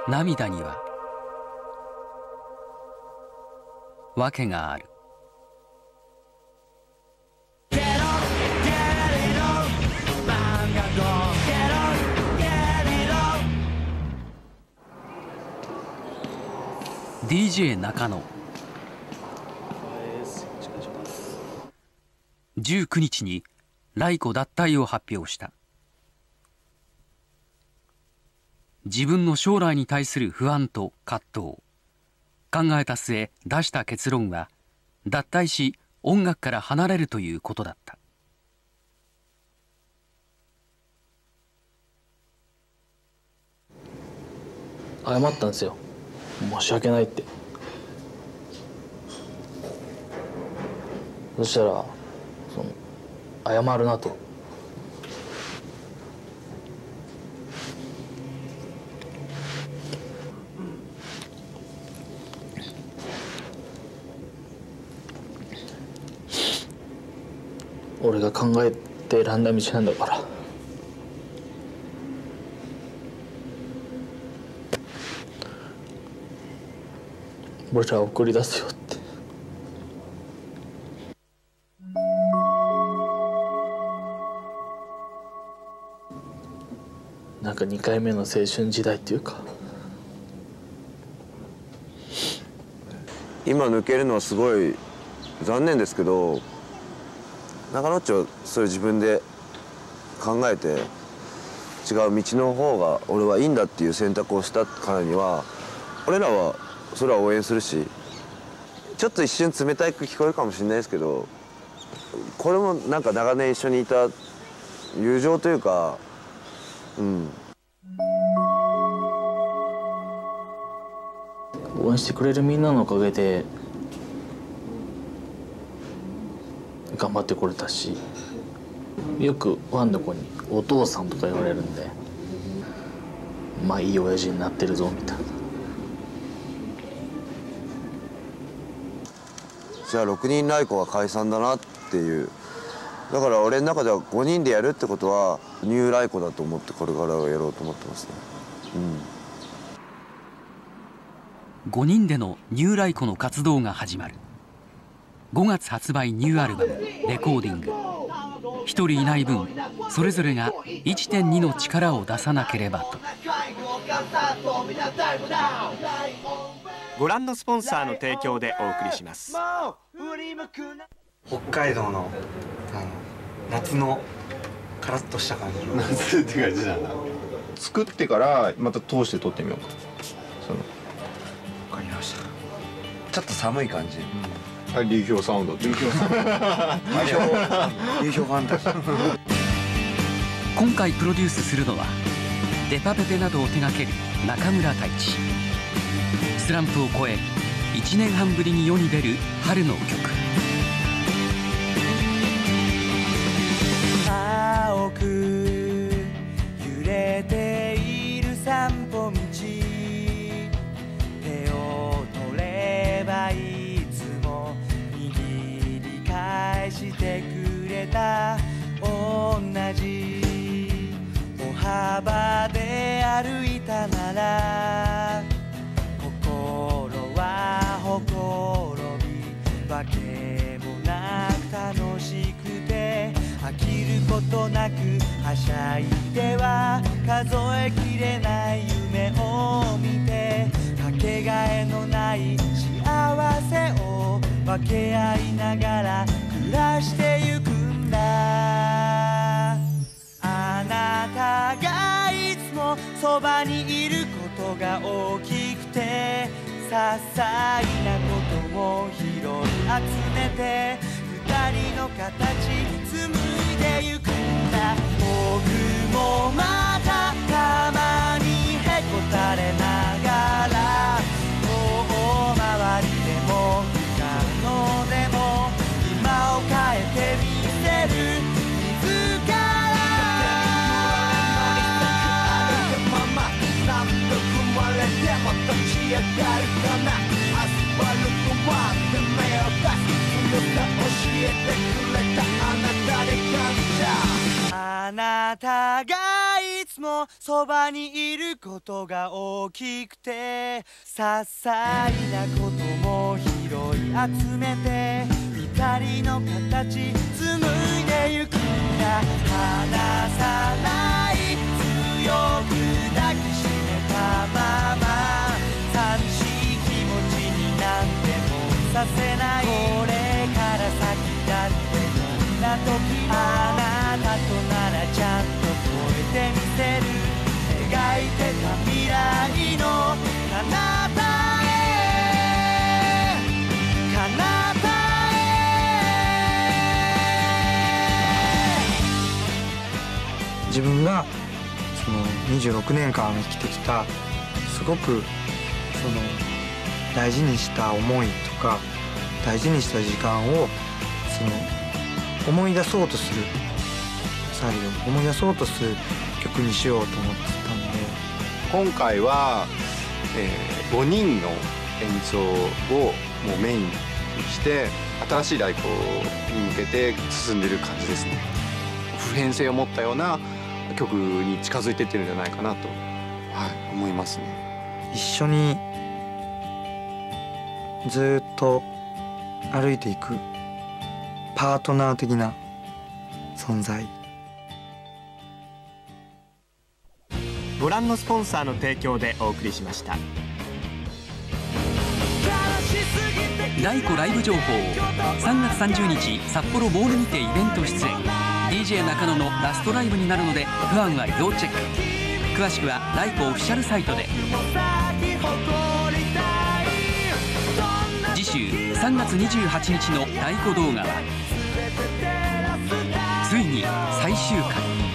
涙には訳がある。DJ 中野19日にライコ脱退を発表した。自分の将来に対する不安と葛藤、考えた末出した結論は脱退し音楽から離れるということだった。 謝ったんですよ。申し訳ないって。そしたら謝るなと。俺が考えて選んだ道なんだから。俺らを送り出すよって。なんか2回目の青春時代っていうか。 今抜けるのはすごい残念ですけど、中野っちはそれ自分で考えて違う道の方が俺はいいんだっていう選択をしたからには、俺らはそれは応援するし、ちょっと一瞬冷たく聞こえるかもしれないですけど、これもなんか長年一緒にいた友情というか、 応援してくれるみんなのおかげで頑張ってこれたし、よくファンの子に「お父さん」とか言われるんで、まあいい親父になってるぞみたいな。 じゃあ6人ライコは解散だなっていう。だから俺の中では5人でやるってことはニューライコだと思ってこれからはやろうと思ってますね。 5人でのニューライコの活動が始まる。5月発売ニューアルバムレコーディング。1人いない分それぞれが 1.2 の力を出さなければと。 ご覧のスポンサーの提供でお送りします。 北海道の夏のカラッとした感じの夏って感じなんだ。作ってからまた通して撮ってみようか。 わかりました。 ちょっと寒い感じ。 流氷サウンドって。流氷ファンタジー。 今回プロデュースするのはデパペペなどを手掛ける中村太一。スランプを超え1年半ぶりに世に出る春の曲。 青く揺れている散歩道、手を取ればいつも握り返してくれた同じ歩幅で歩いたなら、心はほころびわけもなく楽しくて、飽きることなくはしゃいでは数えきれない夢を見て、かけがえのない幸せを分け合いながら暮らしてゆくんだ。あなたがいつもそばにいることが大きくて、些細なことも拾い集めて二人の形紡いでゆくんだ。僕もまたたまにへこたれながら、遠回りでも不可能でも今を変えてみせる自ら。何度踏まれても立ち上がるかな。アスファルトはで目を出す。教えてくれたあなたに感謝。あなたがいつつもそばにいることが大きくて、些細なことも拾い集めて光の形紡いでゆくんだ。離さない強く抱きしめたまま、寂しい気持ちになんてもさせない。これから先だってどんな時もあなたとならちゃんと超えてみせる。描いてた未来の彼方へ彼方へ。 自分がその26年間生きてきたすごくその大事にした思いとか大事にした時間をその思い出そうとするサリを思い出そうとする曲にしようと思ってたんで、 今回は、5人の演奏をもうメインにして新しい太鼓に向けて進んでる感じですね。普遍性を持ったような曲に近づいていってるんじゃないかなと、思いますね。 一緒にずっと歩いていくパートナー的な存在。 ご覧のスポンサーの提供でお送りしました。 太鼓ライブ情報。3月30日札幌ボールにてイベント出演。 DJ 中野のラストライブになるのでファンは要チェック。詳しくは太鼓オフィシャルサイトで。次週3月28日の太鼓動画はついに最終回。